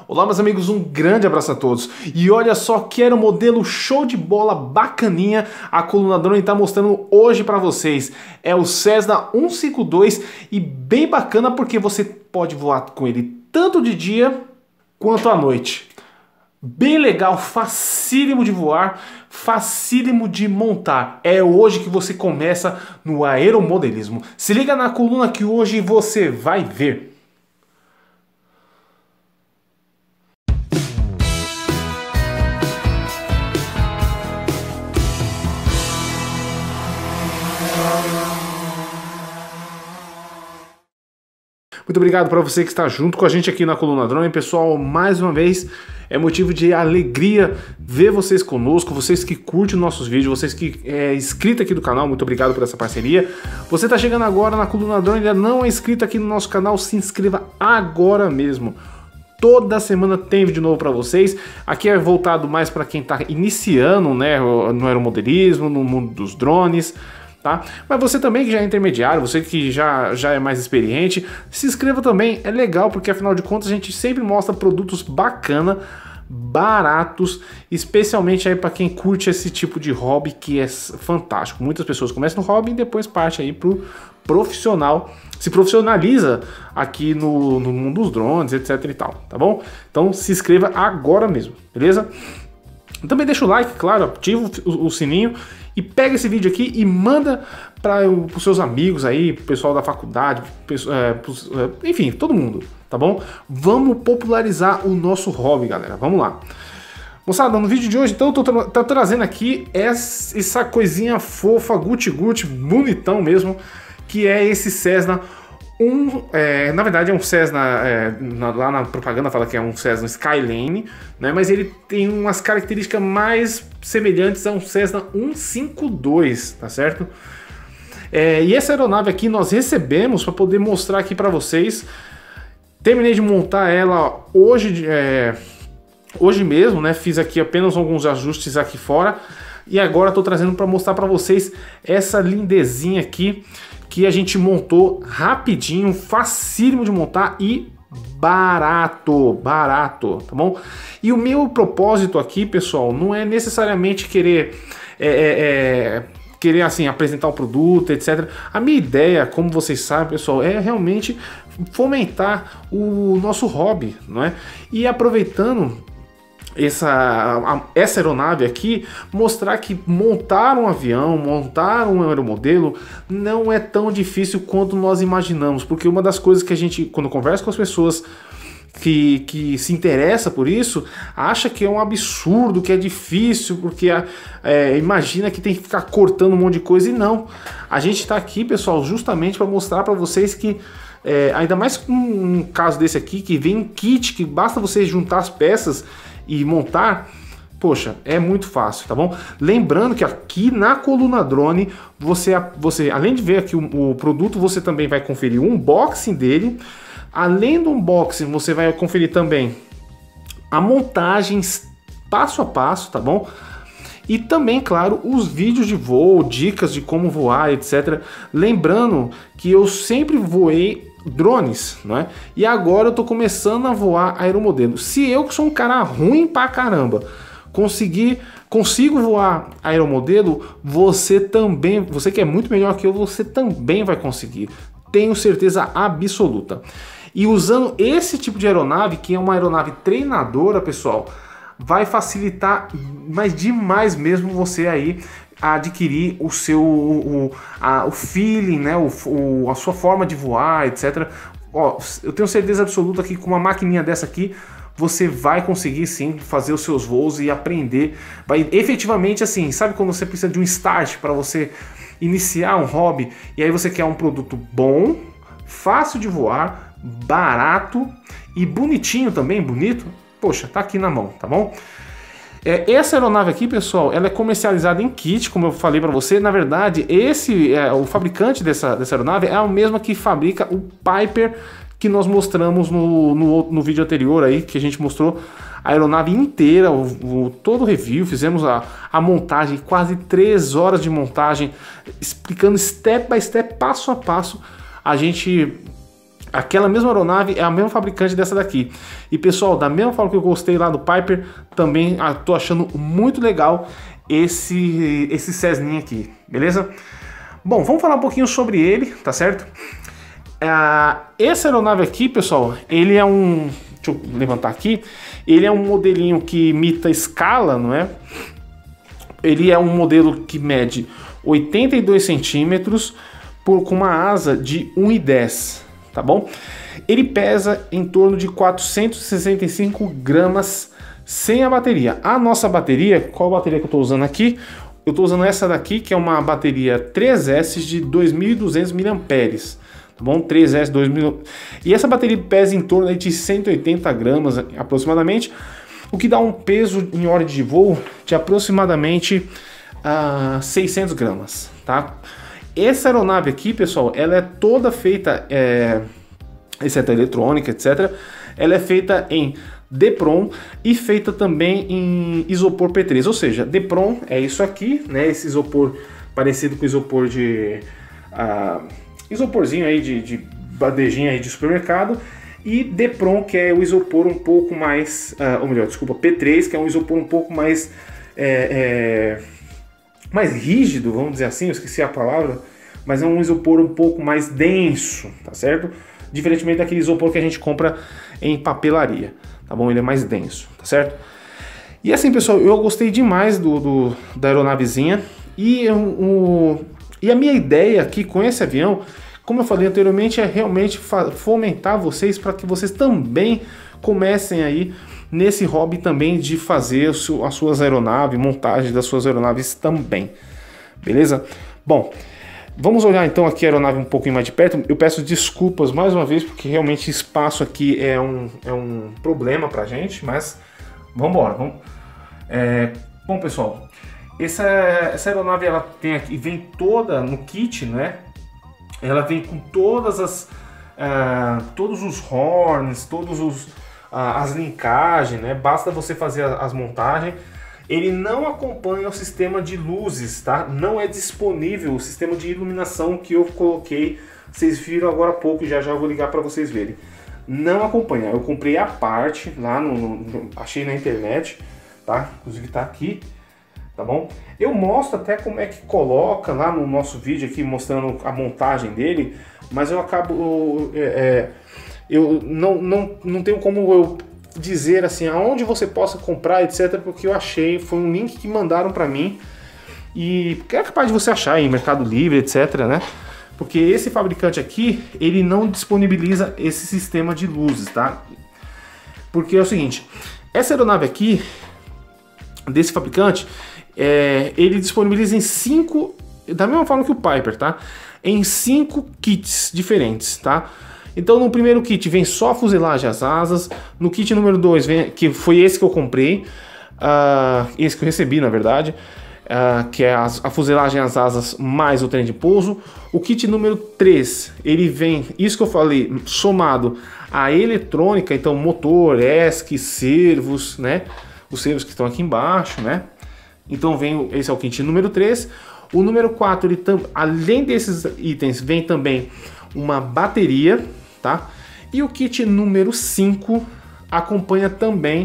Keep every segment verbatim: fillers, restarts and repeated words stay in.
Olá meus amigos, um grande abraço a todos. E olha só que era um modelo show de bola, bacaninha, a Coluna Drone está mostrando hoje para vocês. É o Cessna cento e cinquenta e dois e bem bacana porque você pode voar com ele tanto de dia quanto à noite. Bem legal, facílimo de voar, facílimo de montar. É hoje que você começa no aeromodelismo. Se liga na coluna que hoje você vai ver. Muito obrigado para você que está junto com a gente aqui na Coluna Drone, pessoal. Mais uma vez é motivo de alegria ver vocês conosco, vocês que curtem nossos vídeos, vocês que é inscrito aqui do canal. Muito obrigado por essa parceria. Você está chegando agora na Coluna Drone e ainda não é inscrito aqui no nosso canal, se inscreva agora mesmo. Toda semana tem vídeo novo para vocês. Aqui é voltado mais para quem está iniciando, né, no aeromodelismo, no mundo dos drones. Tá? Mas você também que já é intermediário, você que já, já é mais experiente, se inscreva também, é legal porque afinal de contas a gente sempre mostra produtos bacana, baratos, especialmente aí para quem curte esse tipo de hobby que é fantástico. Muitas pessoas começam no hobby e depois parte aí pro profissional, se profissionaliza aqui no, no mundo dos drones, etc e tal, tá bom? Então se inscreva agora mesmo, beleza? Também deixa o like, claro, ativa o, o sininho e pega esse vídeo aqui e manda para os seus amigos aí, pro pessoal da faculdade, pessoal, é, pros, é, enfim, todo mundo, tá bom? Vamos popularizar o nosso hobby, galera, vamos lá. Moçada, no vídeo de hoje, então, eu tô tra tá trazendo aqui essa, essa coisinha fofa, guti-guti, bonitão mesmo, que é esse Cessna Um, é, na verdade é um Cessna, é, na, lá na propaganda fala que é um Cessna Skyline, né, mas ele tem umas características mais semelhantes a um Cessna cento e cinquenta e dois, tá certo? É, e essa aeronave aqui nós recebemos para poder mostrar aqui para vocês. Terminei de montar ela hoje, é, hoje mesmo, né, fiz aqui apenas alguns ajustes aqui fora e agora estou trazendo para mostrar para vocês essa lindezinha aqui, que a gente montou rapidinho, facílimo de montar e barato, barato, tá bom? E o meu propósito aqui, pessoal, não é necessariamente querer, é, é, é, querer assim, apresentar o produto, etcétera. A minha ideia, como vocês sabem, pessoal, é realmente fomentar o nosso hobby, não é? E aproveitando Essa, essa aeronave aqui, mostrar que montar um avião, montar um aeromodelo não é tão difícil quanto nós imaginamos, porque uma das coisas que a gente, quando conversa com as pessoas que, que se interessa por isso, acha que é um absurdo, que é difícil, porque é, imagina que tem que ficar cortando um monte de coisa, e não. A gente está aqui, pessoal, justamente para mostrar para vocês que é, ainda mais com um caso desse aqui, que vem um kit, que basta você juntar as peças e montar, poxa, é muito fácil, tá bom? Lembrando que aqui na Coluna Drone, você, você além de ver aqui o, o produto, você também vai conferir o unboxing dele. Além do unboxing, você vai conferir também a montagem passo a passo, tá bom? E também, claro, os vídeos de voo, dicas de como voar, etcétera. Lembrando que eu sempre voei drones, não é? E agora eu tô começando a voar aeromodelo. Se eu, que sou um cara ruim pra caramba, conseguir, consigo voar aeromodelo, você também, você que é muito melhor que eu, você também vai conseguir. Tenho certeza absoluta. E usando esse tipo de aeronave, que é uma aeronave treinadora, pessoal, vai facilitar mais demais mesmo você aí a adquirir o seu o, a, o feeling, né, o, o, a sua forma de voar, etcétera. Ó, eu tenho certeza absoluta que com uma maquininha dessa aqui você vai conseguir sim fazer os seus voos e aprender. Vai efetivamente assim, sabe quando você precisa de um start para você iniciar um hobby e aí você quer um produto bom, fácil de voar, barato e bonitinho também, bonito? Poxa, tá aqui na mão, tá bom? É, essa aeronave aqui, pessoal, ela é comercializada em kit, como eu falei para você. Na verdade, esse é, o fabricante dessa, dessa aeronave é o mesmo que fabrica o Piper que nós mostramos no, no, no vídeo anterior aí, que a gente mostrou a aeronave inteira, o, o, todo o review, fizemos a, a montagem, quase três horas de montagem, explicando step by step, passo a passo. A gente Aquela mesma aeronave é a mesma fabricante dessa daqui. E pessoal, da mesma forma que eu gostei lá do Piper, também tô achando muito legal esse, esse Cessninha aqui, beleza? Bom, vamos falar um pouquinho sobre ele, tá certo? Uh, essa aeronave aqui, pessoal, ele é um... Deixa eu levantar aqui. Ele é um modelinho que imita escala, não é? Ele é um modelo que mede oitenta e dois centímetros por, com uma asa de um e dez, tá bom? Ele pesa em torno de quatrocentos e sessenta e cinco gramas sem a bateria. A nossa bateria, qual bateria que eu estou usando aqui? Eu estou usando essa daqui, que é uma bateria três S de dois mil e duzentos miliamperes. Tá bom? três S dois mil. E essa bateria pesa em torno de cento e oitenta gramas aproximadamente, o que dá um peso em hora de voo de aproximadamente uh, seiscentos gramas, tá? Essa aeronave aqui, pessoal, ela é toda feita, é, exceto a eletrônica, etcétera. Ela é feita em Depron e feita também em isopor P três, ou seja, Depron é isso aqui, né? Esse isopor parecido com isopor de... Uh, isoporzinho aí de, de bandejinha aí de supermercado, e Depron, que é o isopor um pouco mais, uh, ou melhor, desculpa, P três, que é um isopor um pouco mais é, é, mais rígido, vamos dizer assim, eu esqueci a palavra, mas é um isopor um pouco mais denso, tá certo? Diferentemente daquele isopor que a gente compra em papelaria, tá bom? Ele é mais denso, tá certo? E assim, pessoal, eu gostei demais do, do da aeronavezinha, e o... E a minha ideia aqui com esse avião, como eu falei anteriormente, é realmente fomentar vocês para que vocês também comecem aí nesse hobby também de fazer as suas aeronaves, montagem das suas aeronaves também. Beleza? Bom, vamos olhar então aqui a aeronave um pouquinho mais de perto. Eu peço desculpas mais uma vez, porque realmente espaço aqui é um, é um problema pra gente, mas vamos embora. Vamos. É, bom, pessoal, Essa, essa aeronave ela tem aqui, vem toda no kit, né? Ela vem com todas as, uh, todos os horns, todos os uh, as linkagens, né? Basta você fazer as montagens. Ele não acompanha o sistema de luzes, tá? Não é disponível o sistema de iluminação que eu coloquei. Vocês viram agora há pouco, já já eu vou ligar para vocês verem. Não acompanha. Eu comprei a parte lá no, no achei na internet, tá? Inclusive tá aqui. Tá bom? Eu mostro até como é que coloca lá no nosso vídeo aqui, mostrando a montagem dele, mas eu acabo... É, é, eu não, não, não tenho como eu dizer assim, aonde você possa comprar, etcétera, porque eu achei, foi um link que mandaram pra mim, e é capaz de você achar em Mercado Livre, etcétera, né? Porque esse fabricante aqui, ele não disponibiliza esse sistema de luzes, tá? Porque é o seguinte, essa aeronave aqui, desse fabricante... É, ele disponibiliza em cinco, da mesma forma que o Piper, tá? Em cinco kits diferentes, tá? Então no primeiro kit vem só a fuselagem e as asas. No kit número dois, vem, que foi esse que eu comprei, uh, esse que eu recebi na verdade, uh, que é as, a fuselagem e as asas mais o trem de pouso. O kit número três, ele vem, isso que eu falei, somado à eletrônica, então motor, E S C, servos, né? Os servos que estão aqui embaixo, né? Então vem, esse é o kit número três. O número quatro, ele tam, além desses itens, vem também uma bateria, tá? E o kit número cinco acompanha também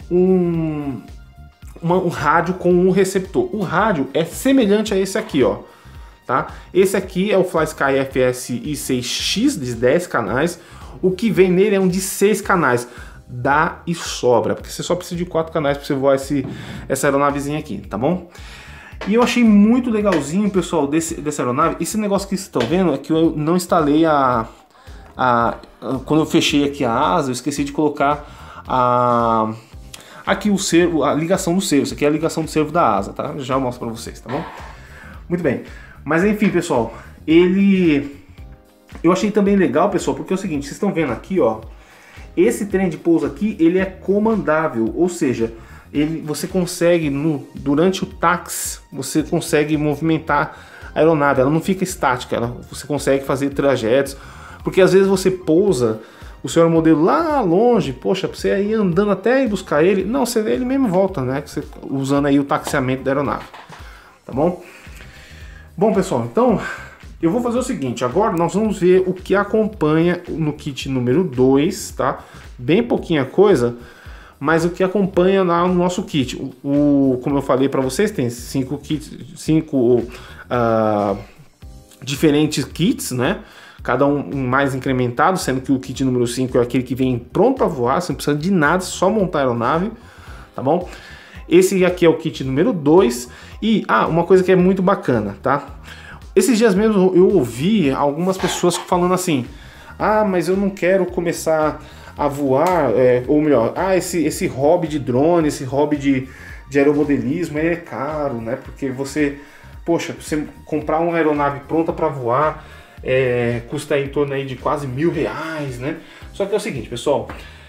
um, uma, um rádio com um receptor. O rádio é semelhante a esse aqui, ó, tá? Esse aqui é o FlySky F S I seis X de dez canais. O que vem nele é um de seis canais. Dá e sobra, porque você só precisa de quatro canais para você voar esse, essa aeronavezinha aqui, tá bom? E eu achei muito legalzinho, pessoal, desse, dessa aeronave. Esse negócio que vocês estão vendo é que eu não instalei a, a, a... Quando eu fechei aqui a asa, eu esqueci de colocar a... Aqui o servo, a ligação do servo. Isso aqui é a ligação do servo da asa, tá? Já mostro para vocês, tá bom? Muito bem. Mas enfim, pessoal, ele... Eu achei também legal, pessoal, porque é o seguinte, vocês estão vendo aqui, ó. Esse trem de pouso aqui, ele é comandável, ou seja, ele, você consegue, no, durante o táxi, você consegue movimentar a aeronave, ela não fica estática, ela, você consegue fazer trajetos, porque às vezes você pousa o seu modelo lá longe, poxa, pra você ir andando até ir buscar ele, não, você, ele mesmo volta, né, você, usando aí o taxiamento da aeronave, tá bom? Bom, pessoal, então, eu vou fazer o seguinte, agora nós vamos ver o que acompanha no kit número dois, tá? Bem pouquinha coisa, mas o que acompanha lá no nosso kit. O, o como eu falei para vocês, tem cinco kits, cinco uh, diferentes kits, né? Cada um mais incrementado, sendo que o kit número cinco é aquele que vem pronto para voar, você não precisa de nada, só montar a aeronave, tá bom? Esse aqui é o kit número dois. E, ah, uma coisa que é muito bacana, tá? Esses dias mesmo eu ouvi algumas pessoas falando assim: ah, mas eu não quero começar a voar, é, ou melhor, ah, esse, esse hobby de drone, esse hobby de, de aeromodelismo, ele é caro, né? Porque você, poxa, você comprar uma aeronave pronta para voar, é, custa aí em torno aí de quase mil reais, né? Só que é o seguinte, pessoal,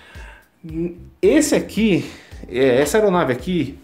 esse aqui, essa aeronave aqui,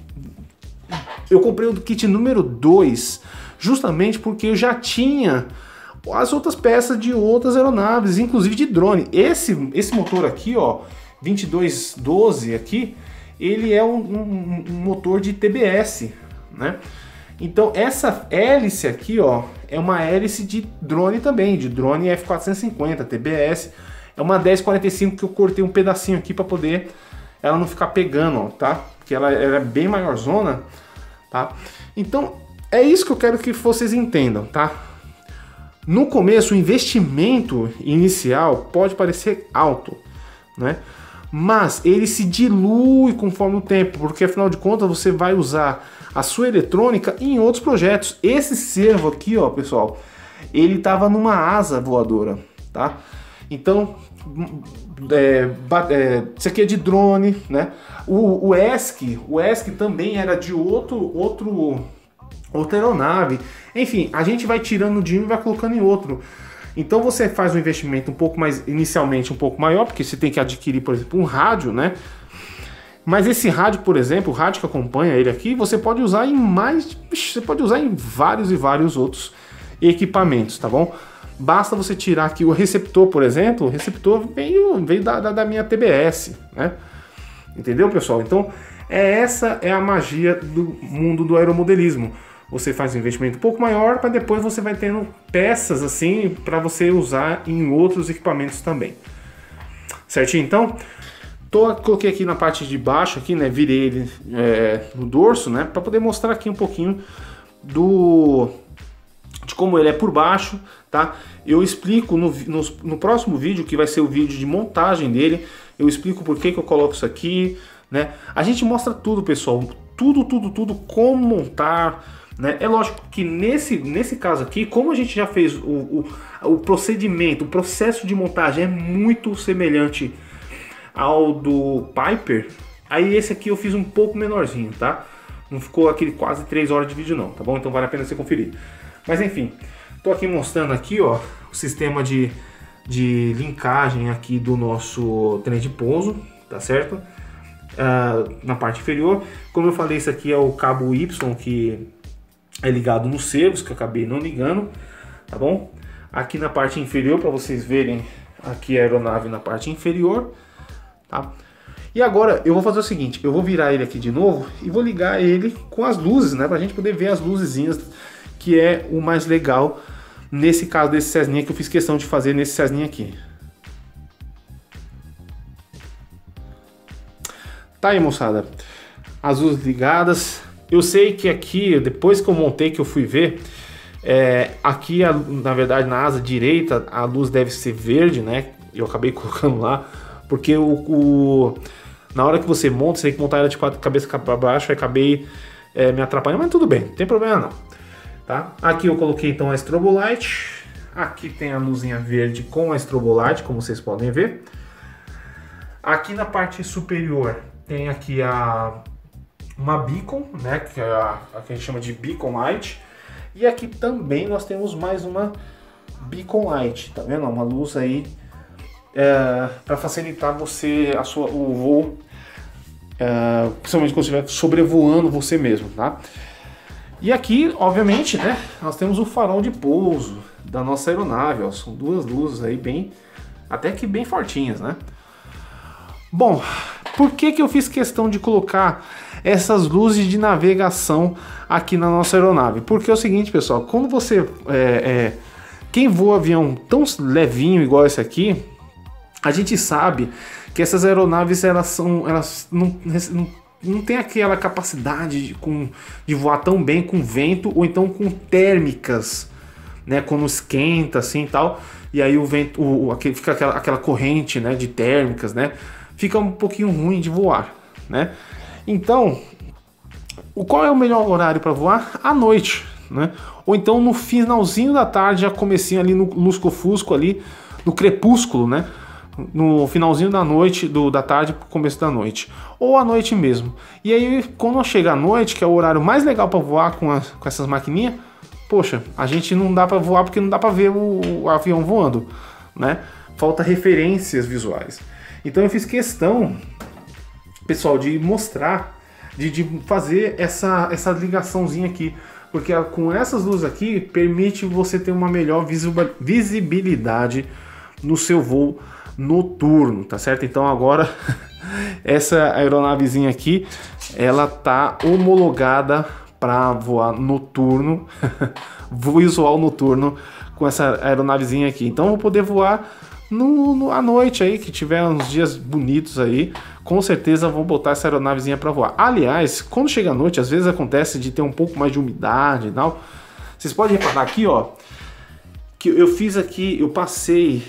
eu comprei o kit número dois justamente porque eu já tinha as outras peças de outras aeronaves, inclusive de drone. Esse, esse motor aqui, ó, vinte e dois doze aqui, ele é um, um, um motor de T B S, né? Então essa hélice aqui, ó, é uma hélice de drone também, de drone F quatrocentos e cinquenta, T B S. É uma dez quarenta e cinco que eu cortei um pedacinho aqui para poder ela não ficar pegando, ó, tá? Porque ela, ela é bem maiorzona, tá? Então é isso que eu quero que vocês entendam, tá? No começo, o investimento inicial pode parecer alto, né? Mas ele se dilui conforme o tempo, porque afinal de contas você vai usar a sua eletrônica em outros projetos. Esse servo aqui, ó, pessoal, ele estava numa asa voadora, tá? Então, é, é, isso aqui é de drone, né? O, o E S C, o E S C também era de outro, outro, outra aeronave. Enfim, a gente vai tirando de um e vai colocando em outro. Então você faz um investimento um pouco mais, inicialmente um pouco maior, porque você tem que adquirir, por exemplo, um rádio, né? Mas esse rádio, por exemplo, o rádio que acompanha ele aqui, você pode usar em mais, você pode usar em vários e vários outros equipamentos, tá bom? Basta você tirar aqui o receptor, por exemplo, o receptor veio, veio da, da, da minha T B S, né? Entendeu, pessoal? Então, é, essa é a magia do mundo do aeromodelismo. Você faz um investimento um pouco maior, para depois você vai tendo peças assim para você usar em outros equipamentos também. Certinho? Então, tô, coloquei aqui na parte de baixo, aqui, né? Virei ele é, no dorso, né? Para poder mostrar aqui um pouquinho do de como ele é por baixo, tá? Eu explico no, no, no próximo vídeo, que vai ser o vídeo de montagem dele. Eu explico por que que eu coloco isso aqui, né? A gente mostra tudo, pessoal. Tudo, tudo, tudo, como montar, né? É lógico que nesse, nesse caso aqui, como a gente já fez o, o, o procedimento, o processo de montagem é muito semelhante ao do Piper, aí esse aqui eu fiz um pouco menorzinho, tá? Não ficou aquele quase três horas de vídeo não, tá bom? Então vale a pena você conferir. Mas enfim, tô aqui mostrando aqui, ó, o sistema de, de linkagem aqui do nosso trem de pouso, tá certo? Uh, na parte inferior, como eu falei, isso aqui é o cabo Y que é ligado nos servos, que eu acabei não ligando, tá bom? Aqui na parte inferior, para vocês verem, aqui a aeronave na parte inferior, tá? E agora eu vou fazer o seguinte, eu vou virar ele aqui de novo e vou ligar ele com as luzes, né? Pra gente poder ver as luzezinhas, que é o mais legal nesse caso desse Cessninha, que eu fiz questão de fazer nesse Cessninha aqui. Tá aí, moçada, as luzes ligadas. Eu sei que aqui, depois que eu montei, que eu fui ver, é, aqui, a, na verdade, na asa direita, a luz deve ser verde, né? Eu acabei colocando lá, porque o, o na hora que você monta, você tem que montar ela de cabeça para baixo, aí acabei é, me atrapalhando, mas tudo bem, não tem problema não. Tá? Aqui eu coloquei então a strobo light, aqui tem a luzinha verde com a strobo light, como vocês podem ver. Aqui na parte superior tem aqui a uma beacon, né, que é a, a que a gente chama de beacon light. E aqui também nós temos mais uma beacon light, tá vendo? Uma luz aí é, para facilitar você a sua, o voo, é, principalmente quando você estiver sobrevoando você mesmo, tá? E aqui, obviamente, né, nós temos o farol de pouso da nossa aeronave, ó, são duas luzes aí bem, até que bem fortinhas, né? Bom, por que que eu fiz questão de colocar essas luzes de navegação aqui na nossa aeronave? Porque é o seguinte, pessoal, quando você é, é, quem voa avião tão levinho igual esse aqui, a gente sabe que essas aeronaves elas são, elas não, não, não tem aquela capacidade de, com, de voar tão bem com vento ou então com térmicas, né? Quando esquenta assim e tal, e aí o vento, o, o, aquele, fica aquela, aquela corrente, né? De térmicas, né? Fica um pouquinho ruim de voar, né? Então, o qual é o melhor horário para voar? À noite, né? Ou então no finalzinho da tarde, já comecinho ali no lusco-fusco ali, no crepúsculo, né? No finalzinho da noite, do, da tarde pro começo da noite, ou à noite mesmo. E aí, quando chega à noite, que é o horário mais legal para voar com, a, com essas maquininhas, poxa, a gente não dá para voar porque não dá para ver o, o avião voando, né? Falta referências visuais. Então eu fiz questão, pessoal, de mostrar, de, de fazer essa, essa ligaçãozinha aqui, porque com essas luzes aqui permite você ter uma melhor visibilidade no seu voo noturno, tá certo? Então agora essa aeronavezinha aqui, ela tá homologada para voar noturno, visual noturno com essa aeronavezinha aqui. Então eu vou poder voar no, no, à noite aí, que tiver uns dias bonitos aí, com certeza vou botar essa aeronavezinha para voar. Aliás, quando chega à noite, às vezes acontece de ter um pouco mais de umidade e tal. Vocês podem reparar aqui, ó, que eu fiz aqui, eu passei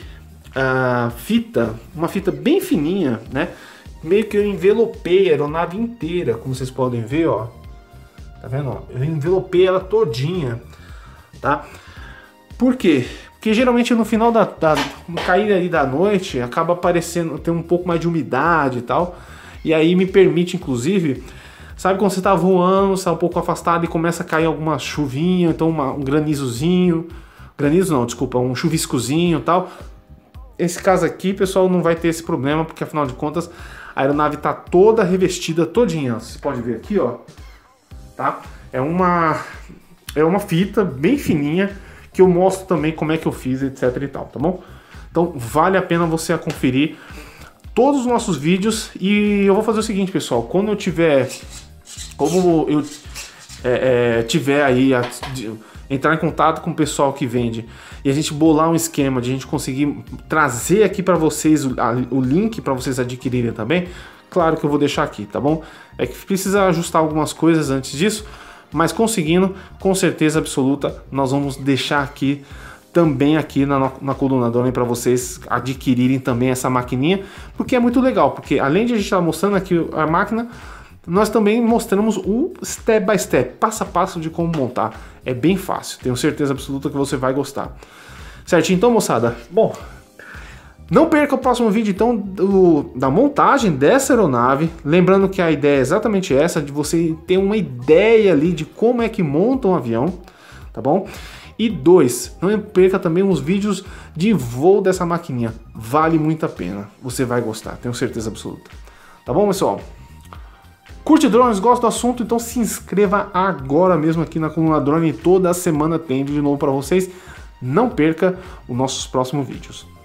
a fita, uma fita bem fininha, né? Meio que eu envelopei a aeronave inteira, como vocês podem ver, ó. Tá vendo? Ó? Eu envelopei ela todinha, tá? Por quê? Porque geralmente no final da, da no cair ali da noite acaba aparecendo, tem um pouco mais de umidade e tal, e aí me permite, inclusive, sabe quando você tá voando, você tá um pouco afastado e começa a cair alguma chuvinha, então uma, um granizozinho, granizo não, desculpa, um chuviscozinho e tal. Esse caso aqui, pessoal, não vai ter esse problema, porque afinal de contas a aeronave tá toda revestida todinha, ó. Você pode ver aqui, ó, tá? É uma é uma fita bem fininha que eu mostro também como é que eu fiz, etc e tal, tá bom? Então vale a pena você conferir todos os nossos vídeos. E eu vou fazer o seguinte, pessoal, quando eu tiver como eu é, é, tiver aí a, de, entrar em contato com o pessoal que vende e a gente bolar um esquema de a gente conseguir trazer aqui para vocês o, a, o link para vocês adquirirem também, claro que eu vou deixar aqui, tá bom? É que precisa ajustar algumas coisas antes disso, mas conseguindo, com certeza absoluta, nós vamos deixar aqui também aqui na, na Coluna Drone para vocês adquirirem também essa maquininha, porque é muito legal, porque além de a gente estar mostrando aqui a máquina, nós também mostramos o step by step, passo a passo de como montar. É bem fácil, tenho certeza absoluta que você vai gostar. Certinho então, moçada? Bom, não perca o próximo vídeo então do, da montagem dessa aeronave. Lembrando que a ideia é exatamente essa, de você ter uma ideia ali de como é que monta um avião, tá bom? E dois, não perca também os vídeos de voo dessa maquininha. Vale muito a pena, você vai gostar, tenho certeza absoluta. Tá bom, pessoal? Curte drones, gosta do assunto? Então se inscreva agora mesmo aqui na Coluna Drone. Toda semana tem vídeo novo para vocês. Não perca os nossos próximos vídeos.